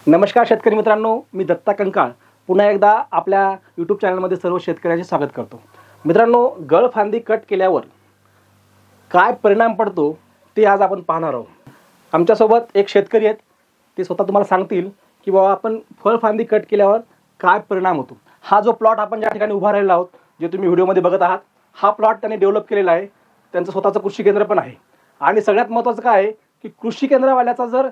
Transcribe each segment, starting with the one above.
नमस्कार शेतकरी मित्रांनो, मी दत्ता कंकाळ पुन्हा एकदा आपल्या यूट्यूब चॅनलमध्ये सर्व शेतकऱ्यांचे स्वागत करतो. मित्रांनो, गळफांदी कट केल्यावर काय परिणाम पडतो ते आज आपण पाहणार आहोत. आमच्यासोबत एक शेतकरी आहेत, ते स्वतः तुम्हाला सांगतील की बाबा आपण फळफांदी कट केल्यावर काय परिणाम होतो. हा जो प्लॉट आपण ज्या ठिकाणी उभा राहिला आहोत, जे तुम्ही व्हिडिओमध्ये बघत आहात, हा प्लॉट त्यांनी डेव्हलप केलेला आहे. त्यांचं स्वतःचं कृषी केंद्र पण आहे. आणि सगळ्यात महत्त्वाचं काय आहे की कृषी केंद्रवाल्याचा जर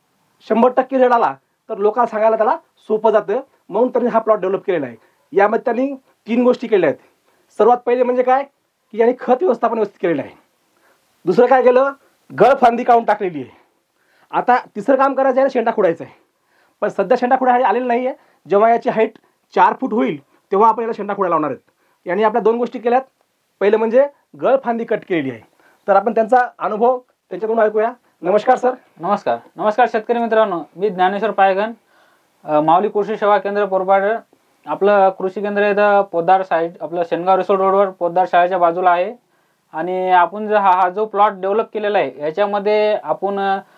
100% रेट आला तर लोकांना सांगायला त्याला सोपं जातं, म्हणून त्यांनी हा प्लॉट डेव्हलप केलेला आहे. यामध्ये त्यांनी 3 गोष्टी केल्या आहेत. सर्वात पहिले म्हणजे काय की यांनी खत व्यवस्थापन व्यवस्थित केलेलं आहे. दुसरं काय केलं, गळफांदी काढून टाकलेली आहे. आता तिसरं काम करायचं आहे, शेंडा खुडायचा आहे. पण सध्या शेंडा खुडायला आलेलं नाही आहे. जेव्हा याची हाईट 4 फूट होईल तेव्हा आपण याला शेंडा खुडायला लावणार आहेत. यांनी आपल्या 2 गोष्टी केल्यात. पहिलं म्हणजे गळफांदी कट केलेली आहे. तर आपण त्यांचा अनुभव त्यांच्याकडून ऐकूया. नमस्कार सर. नमस्कार. नमस्कार शेतकरी मित्रांनो, मी ज्ञानेश्वर पायघन, माऊली कृषी सेवा केंद्र पोरबाड. आपलं कृषी केंद्र इथं पोद्दार साईड, आपलं शेनगाव रिसोर्ट रोडवर पोद्दार शाळेच्या बाजूला आहे. आणि आपण जो हा जो प्लॉट डेव्हलप केलेला आहे याच्यामध्ये आपण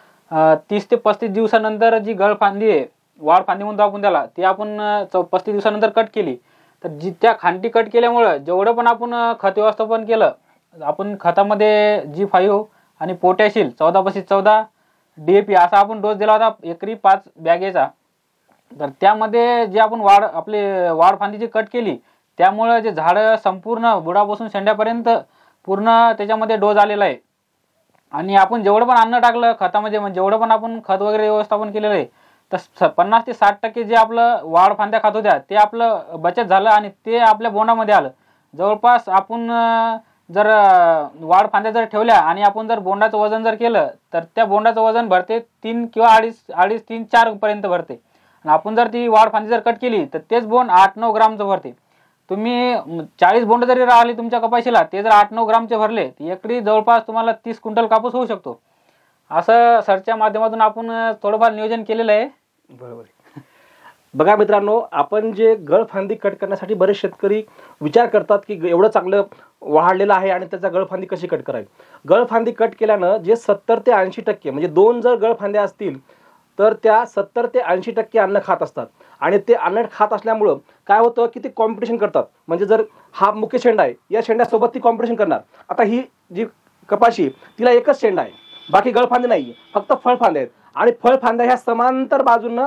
30 ते 35 दिवसानंतर जी गळफांदी आहे, वाढ फांदी म्हणतो आपण त्याला, ती आपण 35 दिवसानंतर कट केली. तर जी त्या खांटी कट केल्यामुळं जेवढं पण आपण खत व्यवस्थापन केलं, आपण खतामध्ये G5 आणि पोटॅशिल 14/14 DAP असा आपण डोस दिला होता, एकरी 5 बॅगेचा. तर त्यामध्ये जे आपण वाढ फांदी जी कट केली त्यामुळं जे झाडं संपूर्ण बुडापासून शेंड्यापर्यंत पूर्ण त्याच्यामध्ये डोस आलेला आहे. आणि आपण जेवढं पण अन्न टाकलं खतामध्ये, म्हणजे जेवढं पण आपण खत वगैरे व्यवस्थापन केलेलं आहे, तर 50 ते 60% जे आपलं वाढ फांद्या खात होत्या ते आपलं बचत झालं आणि ते आपल्या बोंडामध्ये आलं. जवळपास आपण जर वाढ फांद्या जर ठेवल्या आणि आपण जर बोंडाचं वजन जर केलं तर त्या बोंडाचं वजन भरते 3 किंवा 2.5, 3, 4 पर्यंत भरते. आणि आपण जर ती वाढ फांदी जर कट केली तर तेच बोंड 8-9 ग्रामचं भरते. तुम्ही 40 बोंड जरी राहिले तुमच्या कपाशीला, ते जर 8-9 ग्रामचे भरले तर एकरी जवळपास तुम्हाला 30 क्विंटल कापूस होऊ शकतो. असं सरच्या माध्यमातून आपण थोडंफार नियोजन केलेलं आहे. बरोबर आहे. बघा मित्रांनो, आपण जे गळफांदी कट करण्यासाठी बरेच शेतकरी विचार करतात की एवढं चांगलं वाढलेलं आहे आणि त्याचा गळफांदी कशी कट करावी. गळफांदी कट केल्यानं जे 70 ते 80% म्हणजे 2 जर गळफांद्या असतील तर त्या 70 ते 80% अन्न खात असतात. आणि ते अन्न खात असल्यामुळं काय होतं की ते कॉम्पिटिशन करतात. म्हणजे जर हा मुख्य शेंडा आहे, या शेंड्यासोबत ती कॉम्पिटिशन करणार. आता ही जी कपाशी तिला एकच शेंडा आहे, बाकी गळफांदे नाही आहे, फक्त फळफांदे आहेत. आणि फळफांद्या ह्या समांतर बाजूनं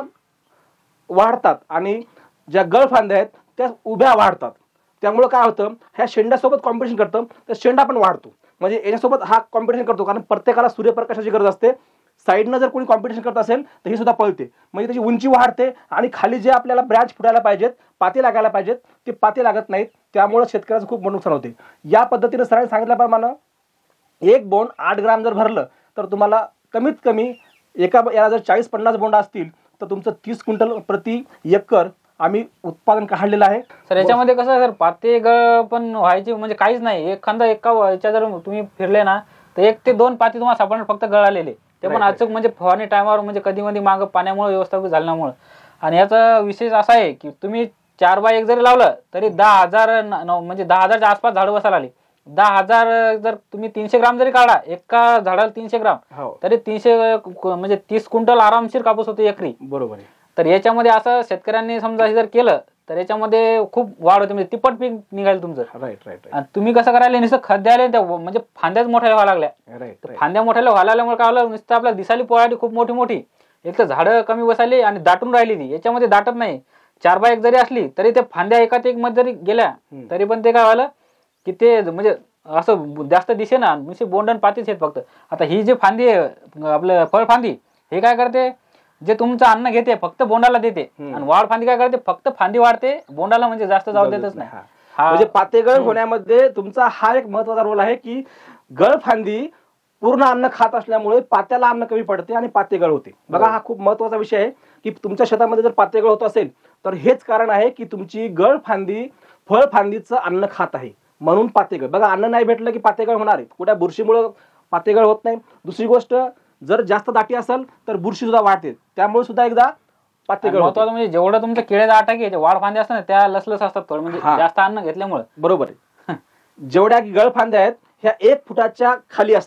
वाढतात आणि ज्या गळफांद्या आहेत त्या उभ्या वाढतात. त्यामुळं काय होतं, ह्या शेंड्यासोबत कॉम्पिटिशन करतं तर शेंडा पण वाढतो. म्हणजे याच्यासोबत हा कॉम्पिटिशन करतो, कारण प्रत्येकाला सूर्यप्रकाशाची गरज असते. साईडनं जर कोणी कॉम्पिटिशन करत असेल तर ही सुद्धा पळते, म्हणजे त्याची उंची वाढते आणि खाली जे आपल्याला ब्रँच फुटायला पाहिजेत, पाते लागायला पाहिजेत, ते पाते लागत नाहीत. त्यामुळं शेतकऱ्याचं खूप मोठं नुकसान होते. या पद्धतीनं सरांनी सांगितल्याप्रमाणे एक बोंड 8 ग्राम जर भरलं तर तुम्हाला कमीत कमी याला जर 40-50 बोंड असतील तर तुमचं 30 क्विंटल प्रति एकर आम्ही उत्पादन काढलेलं आहे. सर याच्यामध्ये कसं सर, पाते गळ पण व्हायचे म्हणजे काहीच नाही. एखादा याच्या जर तुम्ही फिरले ना तर 1 ते 2 पाते तुम्हाला सापडणार फक्त गळालेले, ते पण अचूक म्हणजे फवारणी टायमावर, म्हणजे कधी मध्ये मागं पाण्यामुळे व्यवस्थापित झाल्यामुळे. आणि याचा विशेष असा आहे की तुम्ही 4x1 जरी लावलं तरी 10,000 म्हणजे 10,000च्या आसपास झाडं बसायला आली. 10,000 जर तुम्ही 300 ग्राम जरी काढा, एका झाडाला 300 ग्राम तरी 300 म्हणजे 30 क्विंटल आरामशीर कापूस होतो एकरी. बरोबर आहे. तर याच्यामध्ये असं शेतकऱ्यांनी समजा हे जर केलं तर याच्यामध्ये खूप वाढ होते, म्हणजे तिप्पट पीक निघाल तुमचं. राईट. आणि तुम्ही कसं करायला, नुसतं खत द्यायला म्हणजे फांद्याच मोठ्या व्हायला लागल्या. फांद्या मोठ्या व्हायला लागल्यामुळे काय झालं, नुसतं आपल्याला दिसायला पोळाली खूप मोठी मोठी. एक तर झाडं कमी बसायली आणि दाटून राहिली. ती याच्यामध्ये दाटत नाही. 4x1 जरी असली तरी ते फांद्या एकात एक मध्ये जरी गेल्या तरी पण ते काय झालं की ते म्हणजे असं जास्त दिसे ना, नुसते बोंडन पातीच आहेत फक्त. आता ही जी फांदी आहे आपलं फळफांदी, हे काय करते, जे तुमचं अन्न घेते फक्त बोंडाला देते. आणि वाढ फांदी काय करते, फक्त फांदी वाढते, बोंडाला म्हणजे जास्त जाऊ देतच नाही. म्हणजे पातेगळ होण्यामध्ये तुमचा हा एक महत्वाचा रोल आहे की गळफांदी पूर्ण अन्न खात असल्यामुळे पात्याला अन्न कमी पडते आणि पातेगळ होते. बघा, हा खूप महत्वाचा विषय आहे की तुमच्या शेतामध्ये जर पातेगळ होत असेल तर हेच कारण आहे की तुमची गळफांदी फळफांदीचं अन्न खात आहे, म्हणून पातेगळ. बघा, अन्न नाही भेटलं की पातेगळ होणार आहे. कुठल्या बुरशीमुळे पातेगळ होत नाही. दुसरी गोष्ट, जर जास्त दाटी असेल तर बुरशी सुद्धा वाढते, त्यामुळे सुद्धा एकदा पातेगळ. महत्वाचं म्हणजे जेवढं तुमचं केळ्याचा आटा की वाढ फांद्या असतात ना त्या लसलस असतात थोडं, म्हणजे जास्त अन्न घेतल्यामुळे. बरोबर आहे. जेवढ्या गळफांद्या आहेत ह्या 1 फुटाच्या खाली असतात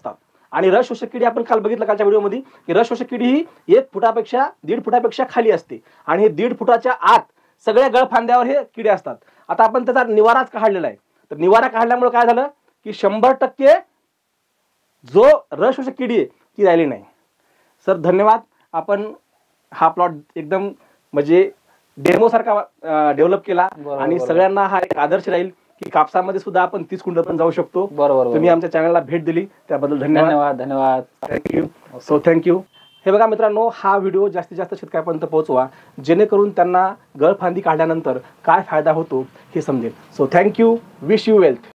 आणि रस शोषक किडी आपण काल बघितलं कालच्या व्हिडिओमध्ये की रस शोषक किडी ही 1 फुटापेक्षा खाली असते आणि हे 1.5 फुटाच्या आत सगळ्या गळफांद्यावर हे किडे असतात. आता आपण त्याचा निवाराच काढलेला आहे. तर निवारा काढल्यामुळे काय झालं की 100% जो रस शोषक किडी आहे ती राहिली नाही. सर धन्यवाद. आपण हा प्लॉट एकदम म्हणजे डेमो सारखा डेव्हलप केला बरोबर, आणि बरोबर. सगळ्यांना हा एक आदर्श राहील की कापसामध्ये सुद्धा आपण 30 क्विंटल पण जाऊ शकतो. बरोबर तुम्ही आमच्या चॅनलला भेट दिली त्याबद्दल धन्यवाद. धन्यवाद धन्यवाद. थँक्यू. So thank you. हे बघा मित्रांनो, हा व्हिडिओ जास्तीत जास्त शेतकऱ्यापर्यंत पोहोचवा जेणेकरून त्यांना गळफांदी काढल्यानंतर काय फायदा होतो हे समजेल. So thank you. Wish you wealth.